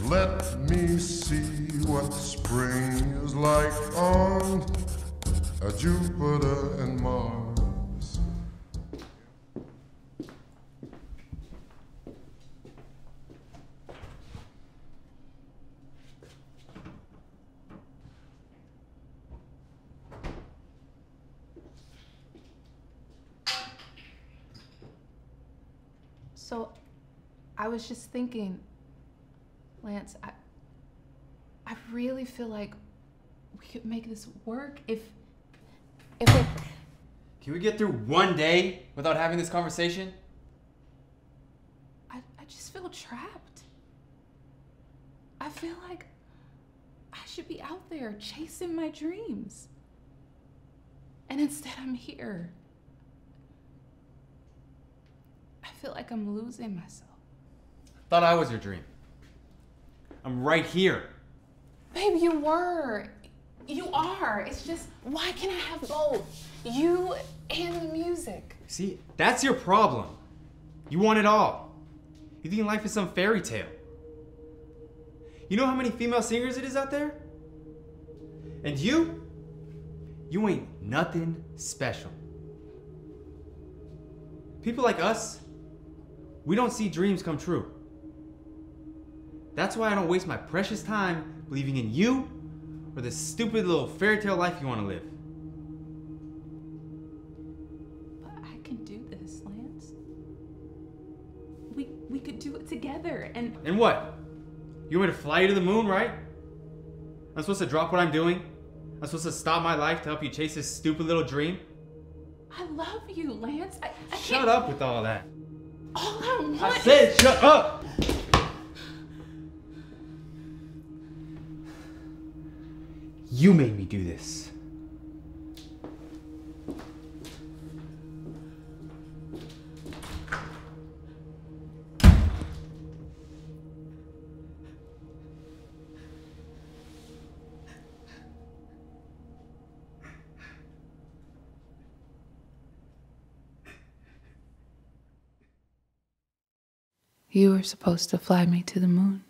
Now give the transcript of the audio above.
Let me see what spring is like on Jupiter and Mars. So, I was just thinking, Lance, I really feel like we could make this work if it... Can we get through one day without having this conversation? I just feel trapped. I feel like I should be out there chasing my dreams. And instead I'm here. I feel like I'm losing myself. Thought I was your dream. I'm right here. Babe, you were. You are. It's just, why can't I have both? You and the music. See, that's your problem. You want it all. You think life is some fairy tale. You know how many female singers it is out there? And you ain't nothing special. People like us, we don't see dreams come true. That's why I don't waste my precious time believing in you or this stupid little fairy tale life you want to live. But I can do this, Lance. We could do it together and... And what? You want me to fly you to the moon, right? I'm supposed to drop what I'm doing? I'm supposed to stop my life to help you chase this stupid little dream? I love you, Lance. I Shut can't... up with all that. All I want... I said shut up! You made me do this. You were supposed to fly me to the moon.